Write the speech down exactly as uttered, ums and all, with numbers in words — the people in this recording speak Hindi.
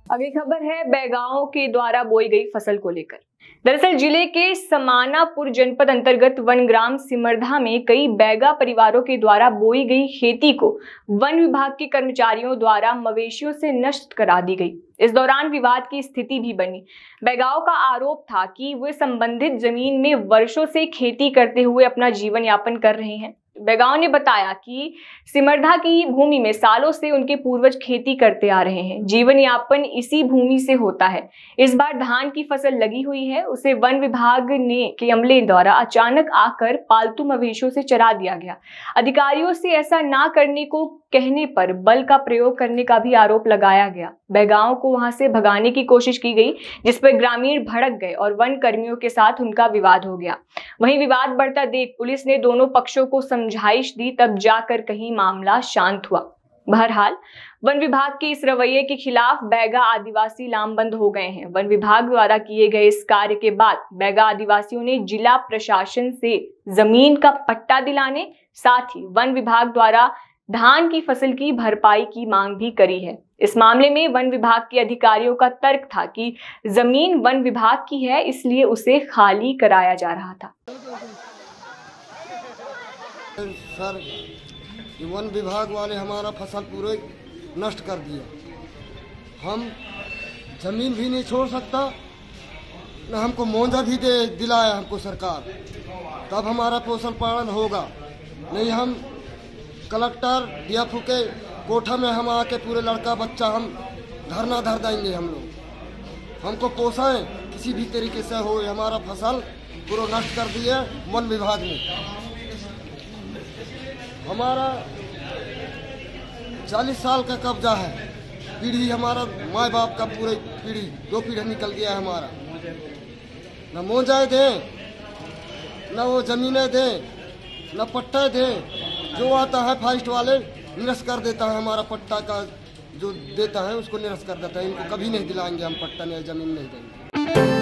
अगली खबर है बैगाओं के द्वारा बोई गई फसल को लेकर। दरअसल जिले के समानापुर जनपद अंतर्गत वनग्राम सिमरधा में कई बैगा परिवारों के द्वारा बोई गई खेती को वन विभाग के कर्मचारियों द्वारा मवेशियों से नष्ट करा दी गई। इस दौरान विवाद की स्थिति भी बनी। बैगाओं का आरोप था कि वे संबंधित जमीन में वर्षों से खेती करते हुए अपना जीवन यापन कर रहे हैं। बैगाओं ने बताया कि सिमरधा की भूमि में सालों से उनके पूर्वज खेती करते आ रहे हैं। जीवन यापन इसी भूमि से होता है। इस बार धान की फसल लगी हुई है, उसे वन विभाग ने के अमले द्वारा अचानक आकर पालतू मवेशियों से चरा दिया गया। अधिकारियों से ऐसा ना करने को कहने पर बल का प्रयोग करने का भी आरोप लगाया गया। बैगाओं को वहां से भगाने की कोशिश की गई, जिस पर ग्रामीण भड़क गए और वन कर्मियों के साथ उनका विवाद हो गया। वहीं विवाद बढ़ता देख पुलिस ने दोनों पक्षों को समझाइश दी, तब जाकर कहीं मामला शांत हुआ। बहरहाल वन विभाग के इस रवैये के खिलाफ बैगा आदिवासी लामबंद हो गए हैं। वन विभाग द्वारा किए गए इस कार्य के बाद बैगा आदिवासियों ने जिला प्रशासन से जमीन का पट्टा दिलाने, साथ ही वन विभाग द्वारा धान की फसल की भरपाई की मांग भी करी है। इस मामले में वन विभाग के अधिकारियों का तर्क था कि जमीन वन विभाग की है, इसलिए उसे खाली कराया जा रहा था। सर, वन विभाग वाले हमारा फसल पूरे नष्ट कर दिया। हम जमीन भी नहीं छोड़ सकता, न हमको मुआवजा भी दे दिलाया हमको सरकार, तब हमारा पोषण पालन होगा। नहीं हम कलेक्टर डीएफओ के कोठा में हम आके पूरे लड़का बच्चा हम धरना धर देंगे। हम लोग हमको पोषाएं किसी भी तरीके से हो। हमारा फसल पूरा नष्ट कर दिया वन विभाग ने। हमारा चालीस साल का कब्जा है, पीढ़ी हमारा माँ बाप का पूरे पीढ़ी दो पीढ़ी निकल गया है हमारा। न मुआवजा दें, न वो जमीनें दें, न पट्टा दें। जो आता है फॉरेस्ट वाले निरस्त कर देता है, हमारा पट्टा का जो देता है उसको निरस्त कर देता है। इनको कभी नहीं दिलाएंगे हम पट्टा, नहीं जमीन नहीं देंगे।